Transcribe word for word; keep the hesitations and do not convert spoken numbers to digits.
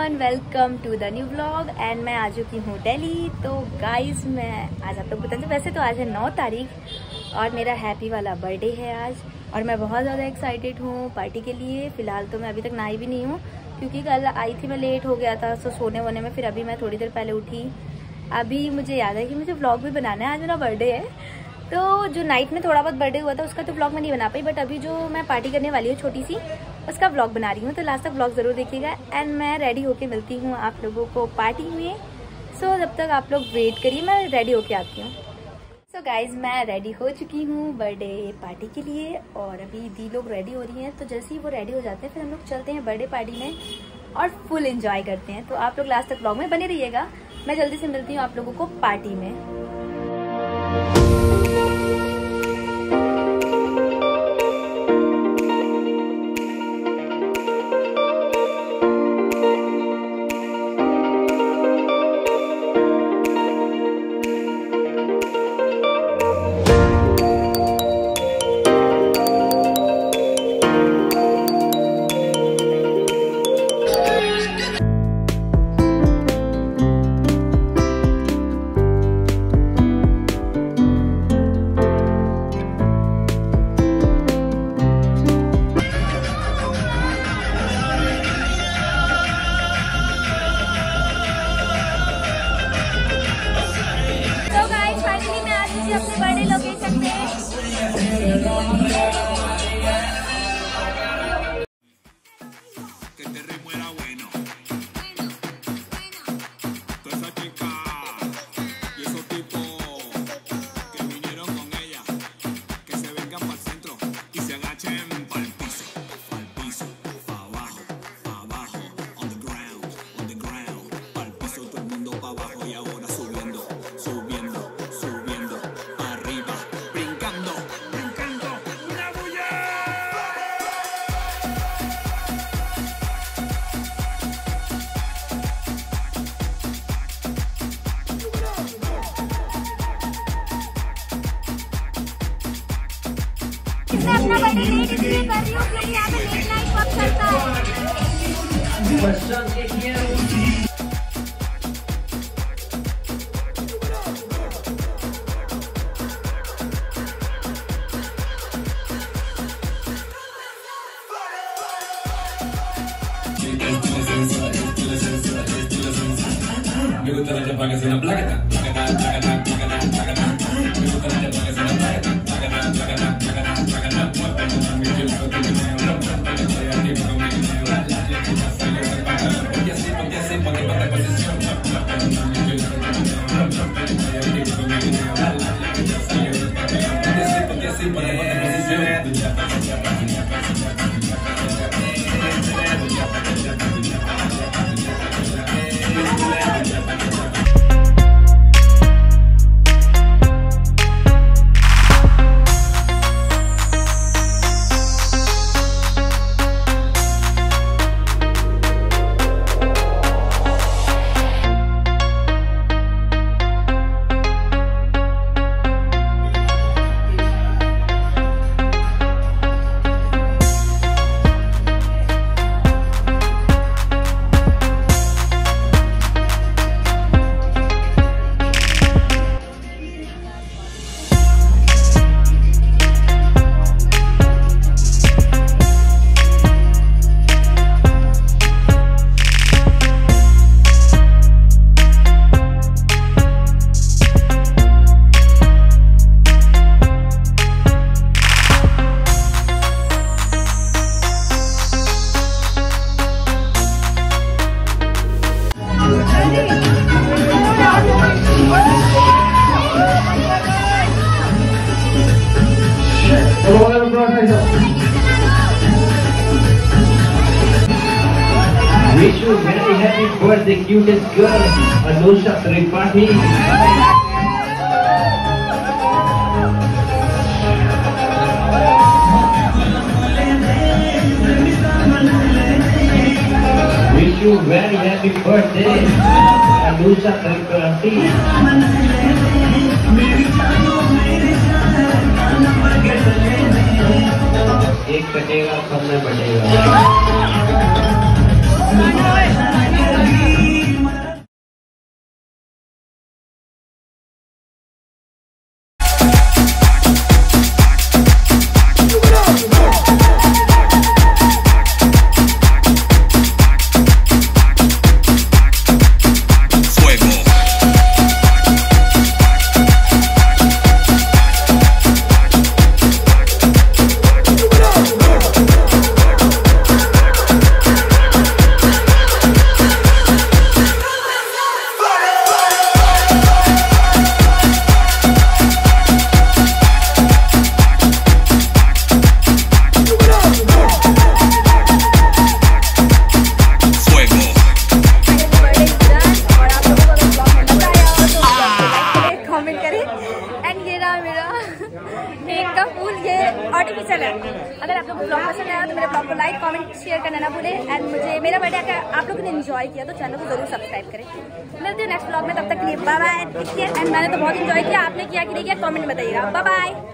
Everyone, welcome to the new vlog. And मैं आ चुकी हूँ दिल्ली। तो गाइस, मैं आज आप लोग बताते हैं, वैसे तो आज है नौ तारीख और मेरा हैप्पी वाला बर्थडे है आज, और मैं बहुत ज़्यादा एक्साइटेड हूँ पार्टी के लिए। फ़िलहाल तो मैं अभी तक नहाई भी नहीं हूँ क्योंकि कल आई थी, मैं लेट हो गया था सो सोने वोने में। फिर अभी मैं थोड़ी देर पहले उठी। अभी मुझे याद है कि मुझे व्लॉग भी बनाना है, आज मेरा बर्थडे है। तो जो नाइट में थोड़ा बहुत बर्थडे हुआ था उसका तो व्लॉग मैं नहीं बना पाई, बट अभी जो मैं पार्टी करने वाली हूँ छोटी सी, उसका व्लॉग बना रही हूँ। तो लास्ट तक व्लॉग ज़रूर देखिएगा। एंड मैं रेडी होके मिलती हूँ आप लोगों को पार्टी में। सो so, जब तक आप लोग वेट करिए, मैं रेडी होके आती हूँ। सो गाइज, मैं रेडी हो चुकी हूँ बर्थडे पार्टी के लिए, और अभी दी लोग रेडी हो रही हैं। तो जैसे ही वो रेडी हो जाते हैं फिर हम लोग चलते हैं बर्थडे पार्टी में और फुल एंजॉय करते हैं। तो आप लोग लास्ट तक व्लॉग में बने रहिएगा। मैं जल्दी से मिलती हूँ आप लोगों को पार्टी में। अपने बर्थडे लोकेशन पे मैं अपना बर्थडे लेट इसलिए कर रही हूँ क्योंकि यहाँ पे लेट नाइट वक्त चलता है। Me gusta la chapa que suena placa, placa, placa, placa, placa. Me gusta la chapa que suena placa, placa, placa, placa, placa. Mi pienso que me voy a hablar, estoy aquí para mi vida. Porque así, porque así, porque no te posición. Mi pienso que me voy a hablar, estoy aquí para mi vida. Porque así, porque así, porque no te posición. Wish you very happy birthday, cutest girl, Anusha Tripathi. Wish you very happy birthday, Anusha Tripathi. एक कटेगा सब में बटेगा। एक का फूल ये artificial है। अगर आप लोगों को ब्लॉग पसंद आया तो मेरे ब्लॉग को लाइक कमेंट शेयर करना ना भूलें। एंड मुझे मेरा बर्थडे अगर आप लोगों ने एंजॉय किया तो चैनल को जरूर सब्सक्राइब करें। मिलते हैं नेक्स्ट ब्लॉग में, तब तक के लिए बाय बाय। एंड मैंने तो बहुत एंजॉय किया, आपने किया कि नहीं किया कमेंट में बताइएगा। Bye bye.